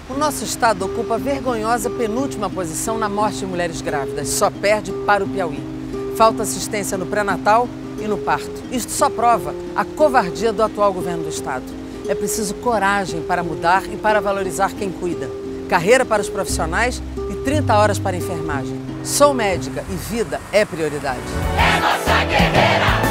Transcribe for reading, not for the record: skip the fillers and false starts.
O nosso estado ocupa a vergonhosa penúltima posição na morte de mulheres grávidas. Só perde para o Piauí. Falta assistência no pré-natal e no parto. Isto só prova a covardia do atual governo do estado. É preciso coragem para mudar e para valorizar quem cuida. Carreira para os profissionais e 30 horas para a enfermagem. Sou médica e vida é prioridade. É nossa guerreira!